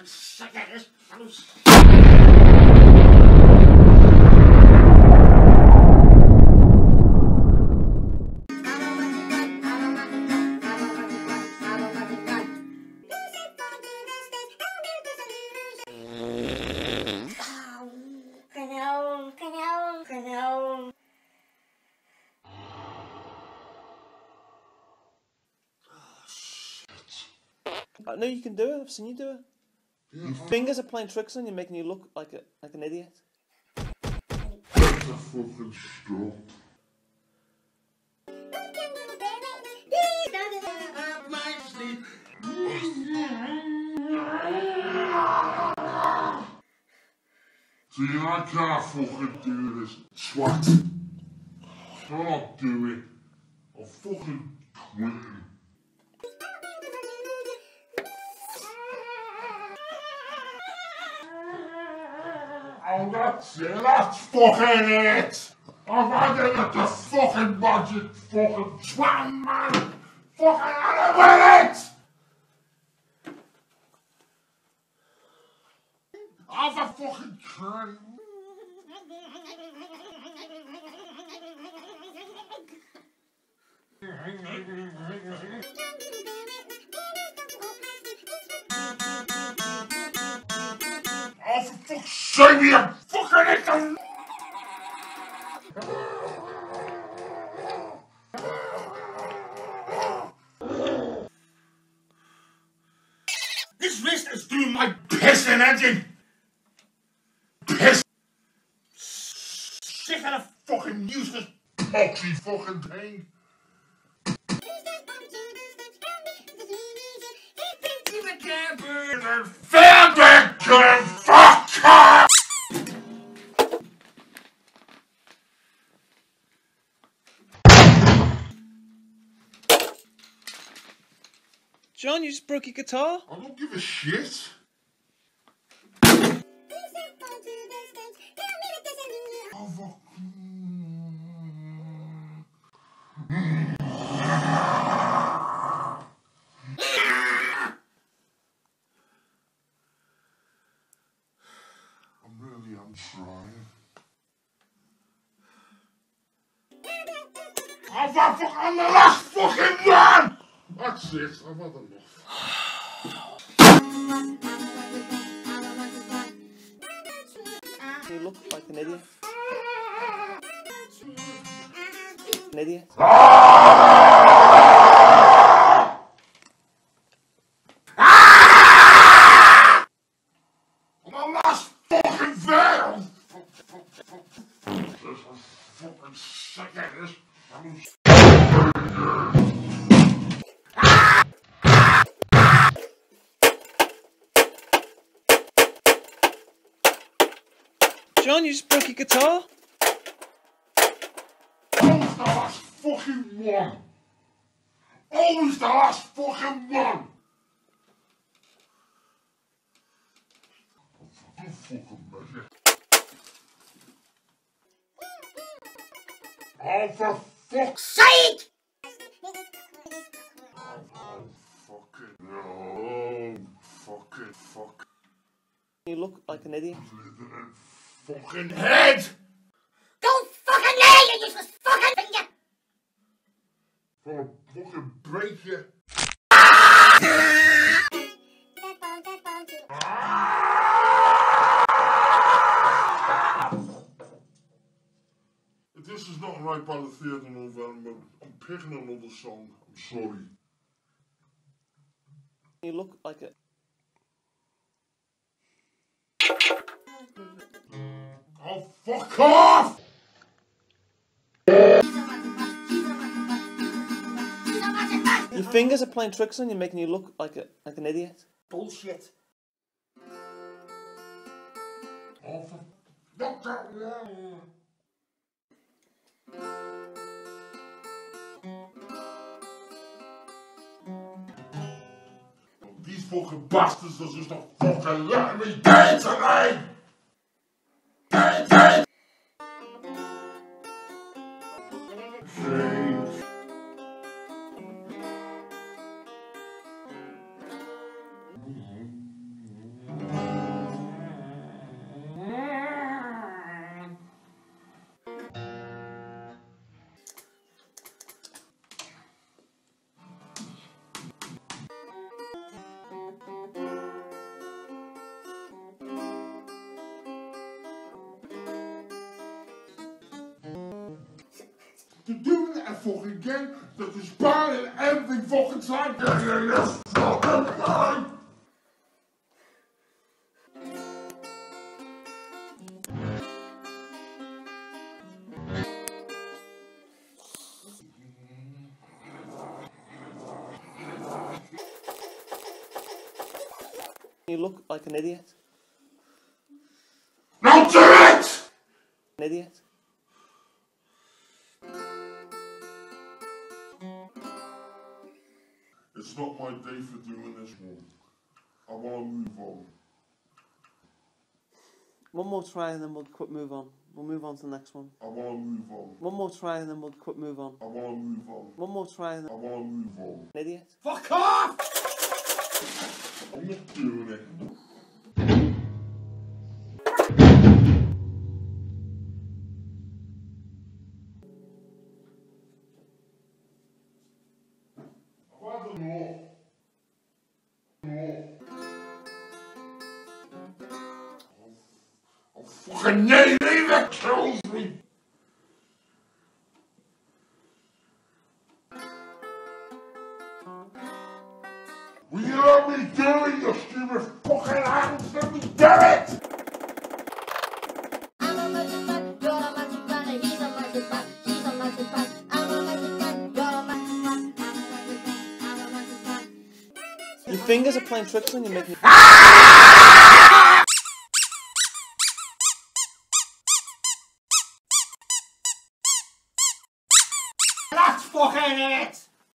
sick of this. I know you can do it. I've seen you do it. Yeah, your fingers are playing tricks on you, making you look like an idiot. Fucking stop. See, I can't fucking do this. Swat. Can't do it. I'll fucking quit. Oh, that's it. That's fucking it. I've had it at the fucking magic fucking swam, man. Fucking had it with it. Have a fucking try. Oh, for fuck's sake, you fucking hit them! This wrist is doing my pissing engine! Piss! Sick of the fucking useless poxy fucking thing! John, you just broke your guitar. I don't give a shit. I'm trying. I'm the last fucking one! That's it, I've had enough. You look like an idiot. An idiot. I'm the last fucking veil! I'm fucking sick of this. John, you just broke your guitar. Always the last fucking one. Always the last fucking one. Don't fucking measure. Oh, for fuck's sake! Oh, fucking no. Fuck. You look like an idiot. Fucking head! Don't fucking lie, you useless fucking finger! I'll fucking break you. If this is not right by the 3rd of November, I'm picking another song. I'm sorry. You look like it. Oh, fuck off! Your fingers are playing tricks on you, making you look like an idiot. Bullshit. Oh, for fuck that one! These fucking bastards are just not fucking letting me die tonight! to do it fucking again, dat is bad in every fucking time. Yes, fucking time. You look like an idiot. Now do it! An idiot. It's not my day for doing this one. I want to move on. One more try and then we'll move on. We'll move on to the next one. I want to move on. One more try and then we'll move on. I want to move on. One more try and I then... want to move on. An idiot. Fuck off! I'm not doing it. I've had enough. I'm fucking nailed that kills me. Will you let me do it, you stupid fucking hands? Let me do it! I'm a Mexican, you're a Mexican, he's a Mexican, she's a Mexican. I'm a Mexican, you're a Mexican, I'm a Mexican. Your fingers are playing tricks on you, making you... That's fucking it!